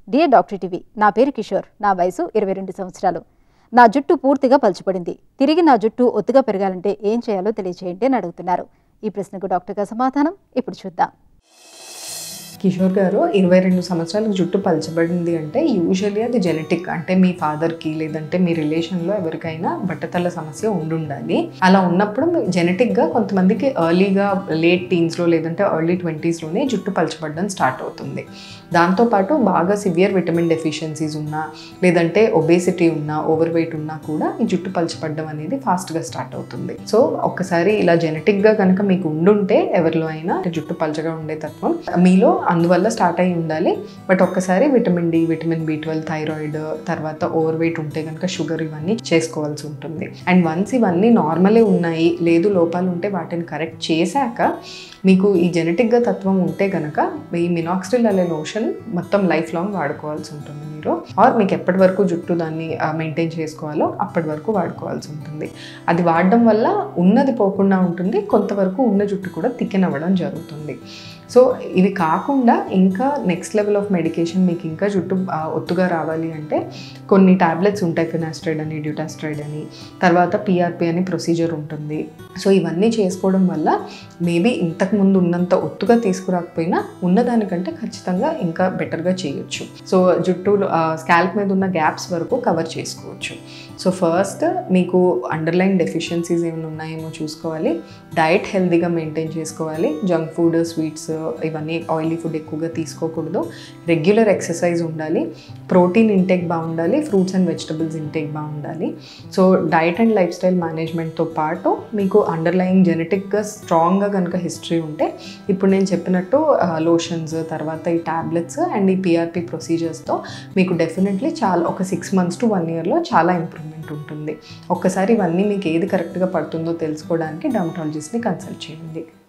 Dear doctor TV, నా పేరు కిషోర్. నా వయసు 22 సంవత్సరాలు. నా జుట్టు పూర్తిగా పలుచబడింది. తిరిగి నా జుట్టు ఒత్తుగా పెరగాలంటే ఏం చేయాలో తెలియజేయండి అని అడుగుతున్నారు. ఈ ప్రశ్నకు డాక్టర్ గారి సమాధానం ఇప్పుడు చూద్దాం. కిషోర్ గారు 22 సంవత్సరాలకు జుట్టు పలచబడింది అంటే యూజువల్లీ అది జెనెటిక్, అంటే మీ ఫాదర్కి లేదంటే మీ రిలేషన్లో ఎవరికైనా బట్టతల సమస్య ఉండాలి. అలా ఉన్నప్పుడు జెనెటిక్గా కొంతమందికి ఎర్లీగా లేట్ టీన్స్లో లేదంటే ఎర్లీ 20స్లోనే జుట్టు పలచబడడం స్టార్ట్ అవుతుంది. దాంతోపాటు బాగా సివియర్ విటమిన్ డెఫిషియన్సీస్ ఉన్నా లేదంటే ఒబేసిటీ ఉన్నా ఓవర్ వెయిట్ ఉన్నా కూడా ఈ జుట్టు పలచబడడం అనేది ఫాస్ట్గా స్టార్ట్ అవుతుంది. సో ఒక్కసారి ఇలా జెనెటిక్గా కనుక మీకు ఉండుంటే ఎవరిలో అయినా జుట్టు పలచగా ఉండే తత్వం మీలో అందువల్ల స్టార్ట్ అయ్యి ఉండాలి. బట్ ఒక్కసారి vitamin D, vitamin B12, thyroid, తర్వాత ఓవర్ వెయిట్ ఉంటే కనుక షుగర్, ఇవన్నీ చేసుకోవాల్సి ఉంటుంది. అండ్ వన్స్ ఇవన్నీ నార్మలే ఉన్నాయి, లేదు లోపాలు ఉంటే వాటిని కరెక్ట్ చేశాక మీకు ఈ జెనెటిక్గా తత్వం ఉంటే కనుక ఈ మినాక్సిడిల్ అనే లోషన్ మొత్తం లైఫ్ లాంగ్ వాడుకోవాల్సి ఉంటుంది మీరు. ఆర్ మీకు ఎప్పటి వరకు జుట్టు దాన్ని మెయింటైన్ చేసుకోవాలో అప్పటి వరకు వాడుకోవాల్సి ఉంటుంది. అది వాడడం వల్ల ఉన్నది పోకుండా ఉంటుంది, కొంతవరకు ఉన్న జుట్టు కూడా థికెన్ అవ్వడం జరుగుతుంది. సో ఇవి కాకుండా ఇంకా నెక్స్ట్ లెవెల్ ఆఫ్ మెడికేషన్, మీకు ఇంకా జుట్టు ఒత్తుగా రావాలి అంటే కొన్ని టాబ్లెట్స్ ఉంటాయి, ఫినాస్ట్రైడ్ అని, డ్యూటాస్ట్రైడ్ అని, తర్వాత PRP అని ప్రొసీజర్ ఉంటుంది. సో ఇవన్నీ చేసుకోవడం వల్ల మేబీ ఇంతకుముందు ఉన్నంత ఒత్తుగా తీసుకురాకపోయినా ఉన్నదానికంటే ఖచ్చితంగా ఇంకా బెటర్గా చేయొచ్చు. సో జుట్టు స్కాల్ప్ మీద ఉన్న గ్యాప్స్ వరకు కవర్ చేసుకోవచ్చు. సో ఫస్ట్ మీకు అండర్లైన్ డెఫిషియన్సీస్ ఏమైనా ఉన్నాయేమో చూసుకోవాలి. డైట్ హెల్తీగా మెయింటైన్ చేసుకోవాలి. జంక్ ఫుడ్, స్వీట్స్, ఇవన్నీ ఆయిలీ ఫుడ్ ఎక్కువగా తీసుకోకూడదు. రెగ్యులర్ ఎక్సర్సైజ్ ఉండాలి. ప్రోటీన్ ఇంటేక్ బాగుండాలి. ఫ్రూట్స్ అండ్ వెజిటబుల్స్ ఇంటేక్ బాగుండాలి. So diet and lifestyle మేనేజ్మెంట్తో పాటు మీకు అండర్లైయింగ్ జెనెటిక్గా స్ట్రాంగ్గా కనుక హిస్టరీ ఉంటే ఇప్పుడు నేను చెప్పినట్టు లోషన్స్, తర్వాత ఈ టాబ్లెట్స్ అండ్ ఈ PRP ప్రొసీజర్స్తో మీకు డెఫినెట్లీ చాలా ఒక 6 months to 1 yearలో చాలా ఇంప్రూవ్మెంట్ ఉంటుంది. ఒక్కసారి ఇవన్నీ మీకు ఏది కరెక్ట్గా పడుతుందో తెలుసుకోవడానికి డర్మటాలజిస్ట్ని కన్సల్ట్ చేయండి.